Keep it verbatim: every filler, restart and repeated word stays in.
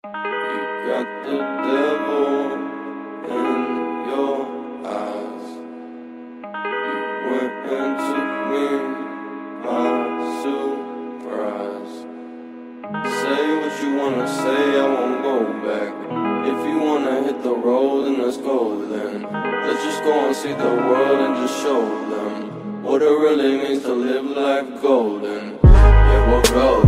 You got the devil in your eyes. You went and took me by surprise. Say what you wanna say, I won't go back. If you wanna hit the road, then let's go then. Let's just go and see the world and just show them what it really means to live life golden. Yeah, we'll go.